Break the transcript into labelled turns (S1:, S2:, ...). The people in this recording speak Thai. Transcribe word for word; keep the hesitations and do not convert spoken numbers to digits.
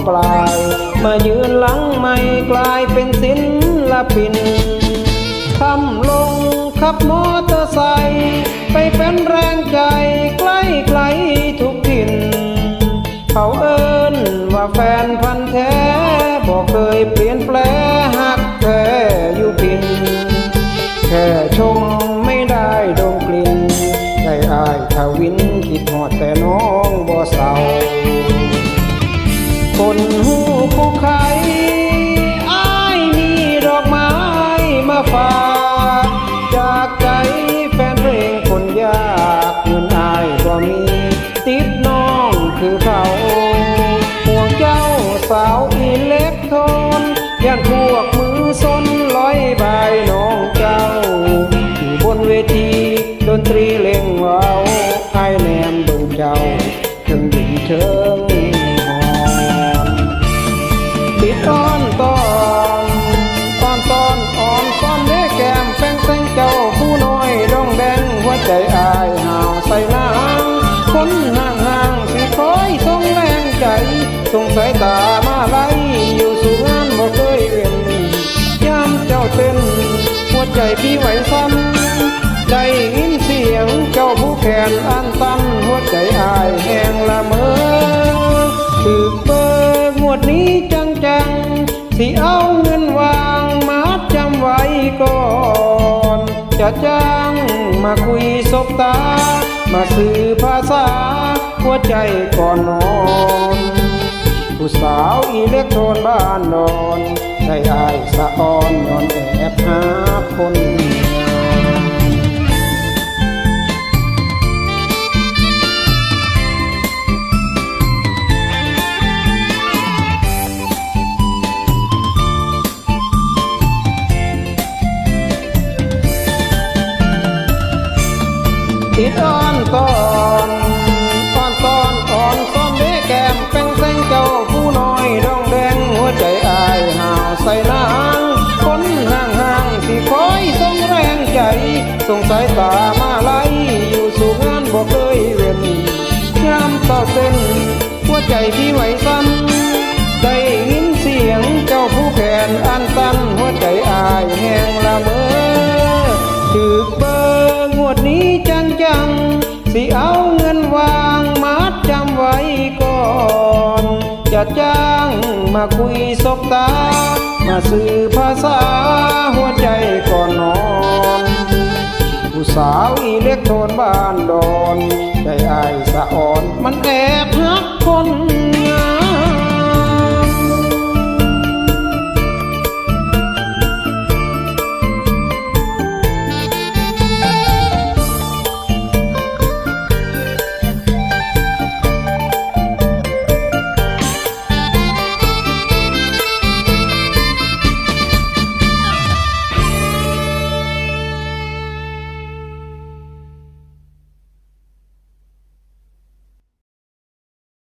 S1: กลายมายืนหลังไม่กลายเป็นศิลปินคำลงขับมอเตอร์ไซค์ไปเป็นแรงใจใกล้ไกลทุกถิ่นเขาเอิ้นว่าแฟนพันธุ์แท้บอกเคยเปลี่ยนแปลหักแท้อยู่พินแค่ชมไม่ได้ดมกลิ่นได้อายทวินคิดหอดแต่น้องบ่เศร้าคนหูผู้ใครอ้ายมีดอกไม้มาฝากจากใจแฟนเพลงคนยากเงินอายก็มีติดน้องคือเขาห่วงเจ้าสาวอิเล็กโทรนย่านพวกมือซนร้อยใบน้องเจ้าอยู่บนเวทีดนตรีเล่งเว้าไอ้แนมเบิ่งเจ้าถึงดิ่งเชิงหอนติดต้อนตอนตอนตอนอ่อนซ้อนเด้แก้มแฟงแสงเจ้าผู้น้อยดองแดงหัวใจอายห่าวใส่นางคนห่างห่างสิคอยส่งแรงใจส่งสายตามาไล่อยู่สู่งานบ่เคยเวียนยามเจ้าเต้นหัวใจพี่ไหวซ้ำได้ยินเสียงเจ้าผู้แขนอันตันหัวใจอายแห้งละเมอถือเบอร์งวดนี้จังจังสิเอาเงินวางมาจำไว้ก่อนจะจ้างมาคุยสบตามาสื่อภาษาหัวใจก่อนนอนผู้สาวอิเล็กโทรนบ้านนอนได้อายสะอ่อนนอนแอบหาคนติดอ่อนตอนอ่อนตอนอ่อนซ้อนเด้แก้มแป้งแสงเจ้าผู้น้อยดองแดงหัวใจอายห่าวใส่นางคนห่างห่างสิคอยส่งแรงใจส่งสายตามาไล่อยู่สู่งานบ่เคยเว้นงามต่อเส้นหัวใจพี่ไหวสั่นได้ยินเสียงเจ้าผู้แขนอันตันหัวใจอายแห้งละเมอถือเบอร์งวดนี้จังจังสิเอาเงินวางมัดจำไว้ก่อนจะจ้างมาคุยสบตามาสื่อภาษาหัวใจก่อนนอนผู้สาวอิเล็กโทรนบ้านดอนได้อายสะอ่อนมันแอ